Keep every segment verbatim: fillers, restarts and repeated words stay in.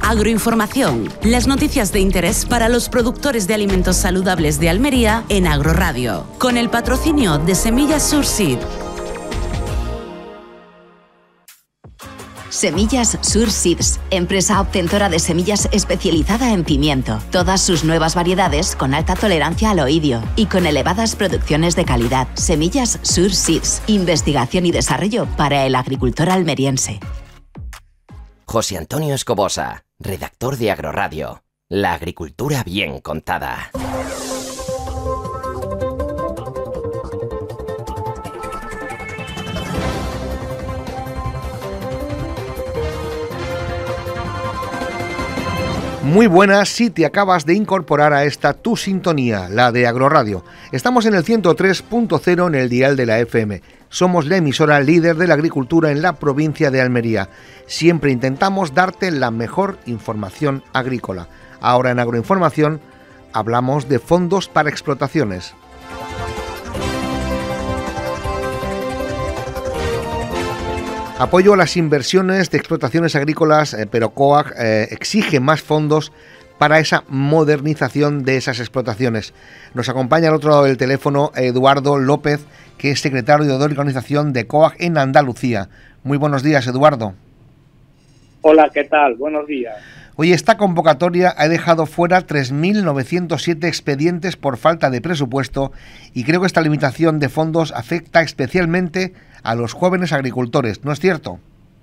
Agroinformación, las noticias de interés para los productores de alimentos saludables de Almería en Agroradio, con el patrocinio de Semillas Surseed. Semillas Surseeds, empresa obtentora de semillas especializada en pimiento. Todas sus nuevas variedades con alta tolerancia al oidio y con elevadas producciones de calidad. Semillas Surseeds, investigación y desarrollo para el agricultor almeriense. José Antonio Escobosa, redactor de Agroradio. La agricultura bien contada. Muy buenas si te acabas de incorporar a esta tu sintonía, la de Agroradio. Estamos en el ciento tres punto cero en el dial de la F M. Somos la emisora líder de la agricultura en la provincia de Almería. Siempre intentamos darte la mejor información agrícola. Ahora en Agroinformación hablamos de fondos para explotaciones. Apoyo a las inversiones de explotaciones agrícolas, eh, pero COAG eh, exige más fondos para esa modernización de esas explotaciones. Nos acompaña al otro lado del teléfono Eduardo López, que es secretario de organización de COAG en Andalucía. Muy buenos días, Eduardo. Hola, ¿qué tal? Buenos días. Oye, esta convocatoria ha dejado fuera tres mil novecientos siete expedientes por falta de presupuesto y creo que esta limitación de fondos afecta especialmente a los jóvenes agricultores, ¿no es cierto?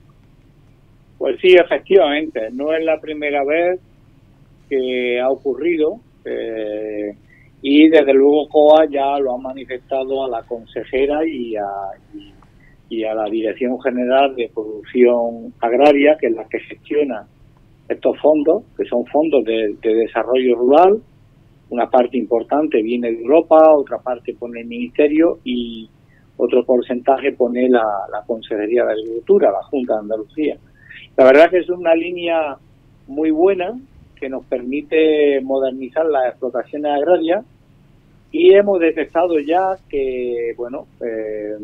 Pues sí, efectivamente, no es la primera vez que ha ocurrido eh, y desde luego COAG ya lo ha manifestado a la consejera y a, y, y a la Dirección General de Producción Agraria, que es la que gestiona estos fondos, que son fondos de, de desarrollo rural. Una parte importante viene de Europa, otra parte pone el Ministerio y otro porcentaje pone la, la Consejería de Agricultura, la Junta de Andalucía. La verdad que es una línea muy buena que nos permite modernizar las explotaciones agrarias y hemos detectado ya que, bueno, eh,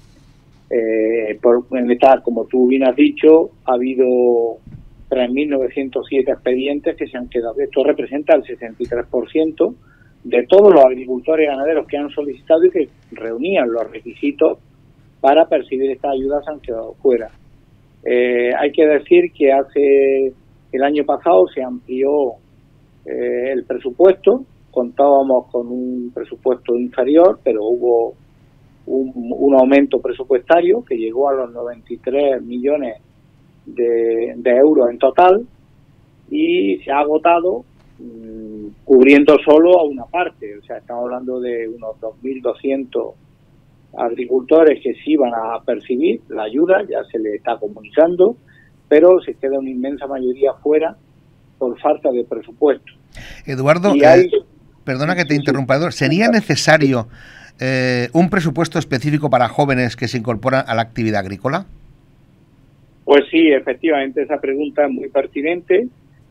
eh, por, en esta, como tú bien has dicho, ha habido tres mil novecientos siete expedientes que se han quedado. Esto representa el sesenta y tres por ciento de todos los agricultores y ganaderos que han solicitado y que reunían los requisitos para percibir estas ayudas, han quedado fuera. Eh, hay que decir que hace el año pasado se amplió eh, el presupuesto, contábamos con un presupuesto inferior, pero hubo un, un aumento presupuestario que llegó a los noventa y tres millones de, de euros en total y se ha agotado mmm, cubriendo solo a una parte. O sea, estamos hablando de unos dos mil doscientos agricultores que sí van a percibir la ayuda, ya se les está comunicando, pero se queda una inmensa mayoría fuera por falta de presupuesto. Eduardo, hay... eh, perdona que te interrumpa, Eduardo, ¿sería necesario eh, un presupuesto específico para jóvenes que se incorporan a la actividad agrícola? Pues sí, efectivamente, esa pregunta es muy pertinente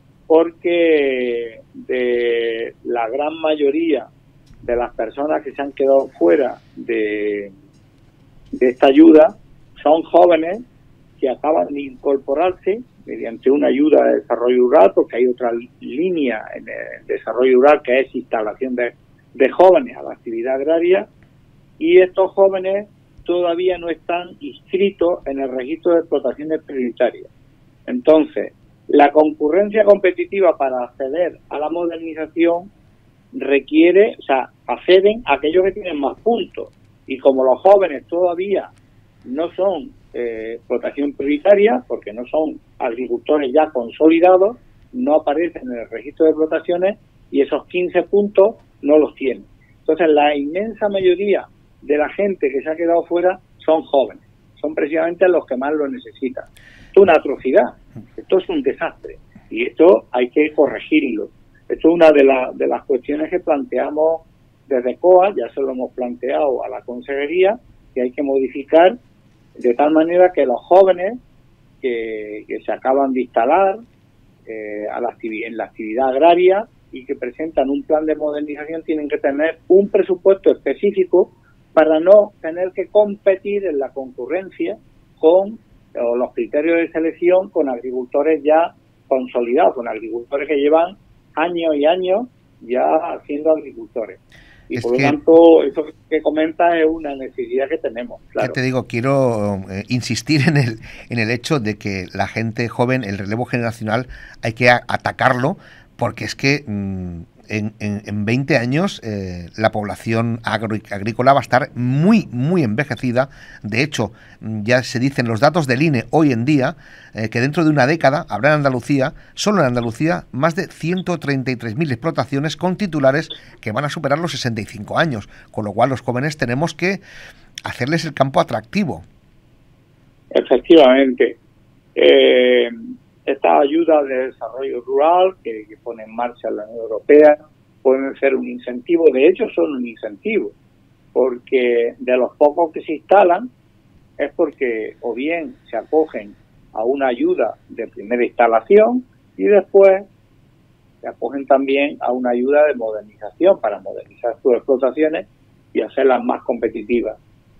porque de la gran mayoría de las personas que se han quedado fuera de, de esta ayuda son jóvenes que acaban de incorporarse mediante una ayuda de desarrollo rural, porque hay otra línea en el desarrollo rural que es instalación de, de jóvenes a la actividad agraria, y estos jóvenes todavía no están inscritos en el registro de explotaciones prioritarias. Entonces, la concurrencia competitiva para acceder a la modernización requiere, o sea, acceden a aquellos que tienen más puntos, y como los jóvenes todavía no son eh, explotación prioritaria, porque no son agricultores ya consolidados, no aparecen en el registro de explotaciones y esos quince puntos no los tienen. Entonces, la inmensa mayoría de la gente que se ha quedado fuera son jóvenes, son precisamente los que más lo necesitan. Esto es una atrocidad, esto es un desastre y esto hay que corregirlo. Esto es una de, la, de las cuestiones que planteamos desde COAG, ya se lo hemos planteado a la Consejería, que hay que modificar de tal manera que los jóvenes que, que se acaban de instalar eh, a la actividad, en la actividad agraria y que presentan un plan de modernización tienen que tener un presupuesto específico para no tener que competir en la concurrencia con o los criterios de selección con agricultores ya consolidados, con agricultores que llevan años y años ya siendo agricultores. Y es por lo que, tanto, eso que comenta es una necesidad que tenemos. Claro. Ya te digo, quiero eh, insistir en el, en el hecho de que la gente joven, el relevo generacional, hay que a, atacarlo, porque es que mmm, en, en, en veinte años eh, la población agro, agrícola va a estar muy, muy envejecida. De hecho, ya se dicen los datos del I N E hoy en día, eh, que dentro de una década habrá en Andalucía, solo en Andalucía, más de ciento treinta y tres mil explotaciones con titulares que van a superar los sesenta y cinco años, con lo cual los jóvenes tenemos que hacerles el campo atractivo. Efectivamente. Eh, estas ayudas de desarrollo rural que, que pone en marcha la Unión Europea pueden ser un incentivo, de hecho son un incentivo, porque de los pocos que se instalan es porque o bien se acogen a una ayuda de primera instalación y después se acogen también a una ayuda de modernización para modernizar sus explotaciones y hacerlas más competitivas.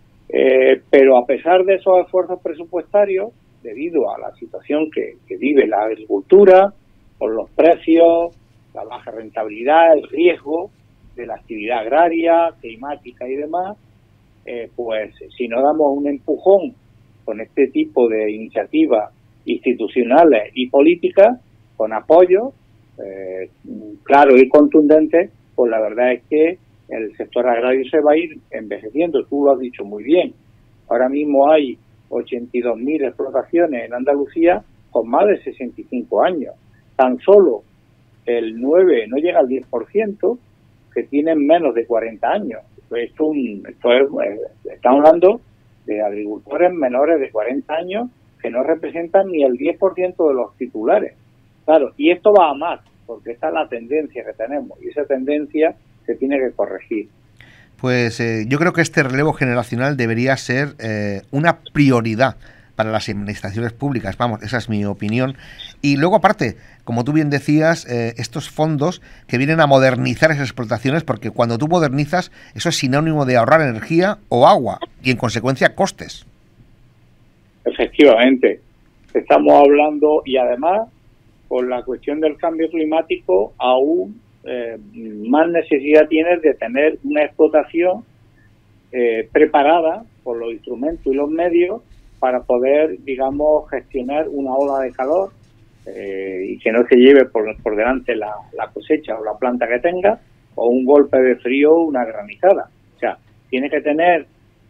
Eh, pero a pesar de esos esfuerzos presupuestarios, debido a la situación que, que vive la agricultura, por los precios, la baja rentabilidad, el riesgo de la actividad agraria, climática y demás, eh, pues si no damos un empujón con este tipo de iniciativas institucionales y políticas, con apoyo eh, claro y contundente, pues la verdad es que el sector agrario se va a ir envejeciendo. Tú lo has dicho muy bien. Ahora mismo hay ochenta y dos mil explotaciones en Andalucía con más de sesenta y cinco años. Tan solo el nueve, no llega al diez por ciento, que tienen menos de cuarenta años. Esto, un, esto es, estamos hablando de agricultores menores de cuarenta años que no representan ni el diez por ciento de los titulares. Claro, y esto va a más, porque esta es la tendencia que tenemos, y esa tendencia se tiene que corregir. Pues eh, yo creo que este relevo generacional debería ser eh, una prioridad para las administraciones públicas, vamos, esa es mi opinión. Y luego aparte, como tú bien decías, eh, estos fondos que vienen a modernizar esas explotaciones, porque cuando tú modernizas, eso es sinónimo de ahorrar energía o agua, y en consecuencia costes. Efectivamente, estamos hablando, y además, con la cuestión del cambio climático, aún Eh, más necesidad tienes de tener una explotación eh, preparada por los instrumentos y los medios para poder, digamos, gestionar una ola de calor eh, y que no se lleve por, por delante la, la cosecha o la planta que tenga, o un golpe de frío o una granizada. O sea, tiene que tener,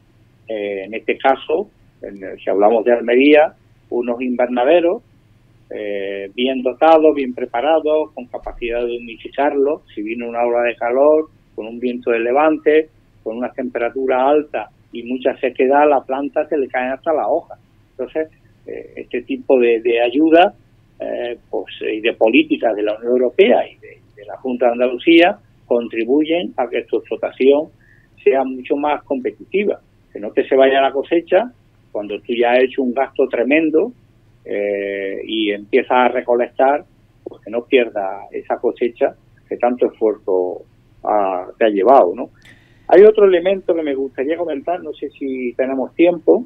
eh, en este caso, en el, si hablamos de Almería, unos invernaderos Eh, bien dotados, bien preparados, con capacidad de humidificarlo, si viene una ola de calor, con un viento de levante, con una temperatura alta y mucha sequedad, la planta se le caen hasta las hojas. Entonces, eh, este tipo de, de ayuda eh, pues, y de políticas de la Unión Europea y de, de la Junta de Andalucía contribuyen a que tu explotación sea mucho más competitiva, que no que se vaya a la cosecha cuando tú ya has hecho un gasto tremendo Eh, y empieza a recolectar, pues que no pierda esa cosecha que tanto esfuerzo ha, te ha llevado, ¿no? Hay otro elemento que me gustaría comentar, no sé si tenemos tiempo.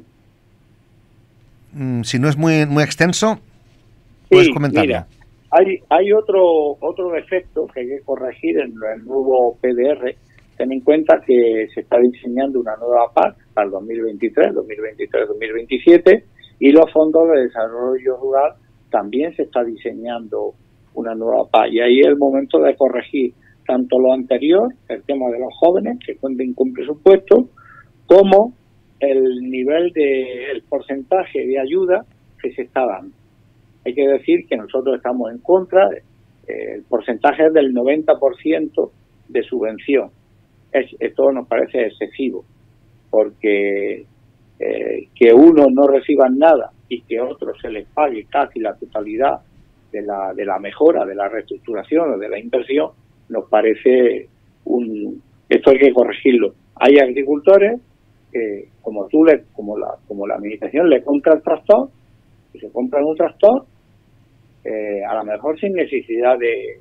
Mm, si no es muy muy extenso, puedes sí, comentarlo. Mira, hay, hay otro, otro defecto que hay que corregir en el nuevo P D R. Ten en cuenta que se está diseñando una nueva P A C para el dos mil veintitrés, dos mil veintitrés, dos mil veintisiete, y los fondos de desarrollo rural también se está diseñando una nueva P A C. Y ahí es el momento de corregir tanto lo anterior, el tema de los jóvenes que cuenten con presupuesto, como el nivel de, el porcentaje de ayuda que se está dando. Hay que decir que nosotros estamos en contra, eh, el porcentaje es del noventa por ciento de subvención. Es, esto nos parece excesivo, porque Eh, que unos no reciban nada y que a otros se les pague casi la totalidad de la de la mejora, de la reestructuración o de la inversión, nos parece un esto hay que corregirlo. Hay agricultores que, como tú le, como la como la administración le compra el tractor, y se compran un tractor, eh, a lo mejor sin necesidad de,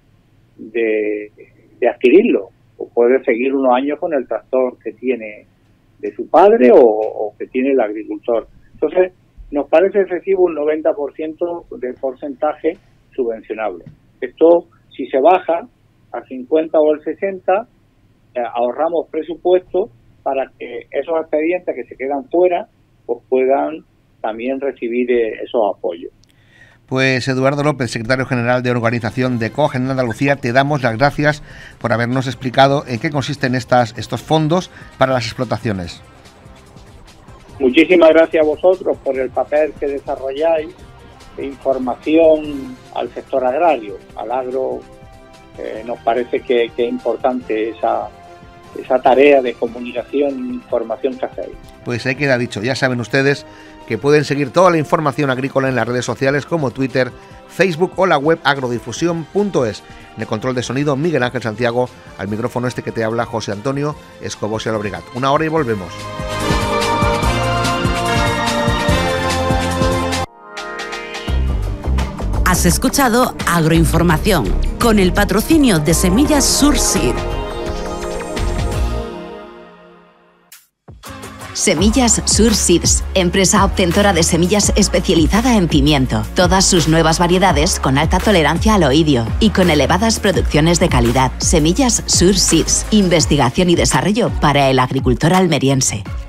de de adquirirlo, o puede seguir unos años con el tractor que tiene de su padre o, o que tiene el agricultor. Entonces, nos parece excesivo un noventa por ciento del porcentaje subvencionable. Esto, si se baja al cincuenta o al sesenta, eh, ahorramos presupuesto para que esos expedientes que se quedan fuera pues puedan también recibir eh, esos apoyos. Pues Eduardo López, secretario general de Organización de Cogen en Andalucía, te damos las gracias por habernos explicado en qué consisten estas, estos fondos para las explotaciones. Muchísimas gracias a vosotros por el papel que desarrolláis de información al sector agrario, al agro. Eh, nos parece que, que es importante esa, esa tarea de comunicación e información que hacéis. Pues ahí queda dicho. Ya saben ustedes que pueden seguir toda la información agrícola en las redes sociales como Twitter, Facebook o la web agrodifusión punto es. En el control de sonido, Miguel Ángel Santiago, al micrófono este que te habla José Antonio Escobosa Llobregat. Una hora y volvemos. Has escuchado Agroinformación, con el patrocinio de Semillas Surseed. Semillas Surseeds, empresa obtentora de semillas especializada en pimiento. Todas sus nuevas variedades con alta tolerancia al oidio y con elevadas producciones de calidad. Semillas Surseeds, investigación y desarrollo para el agricultor almeriense.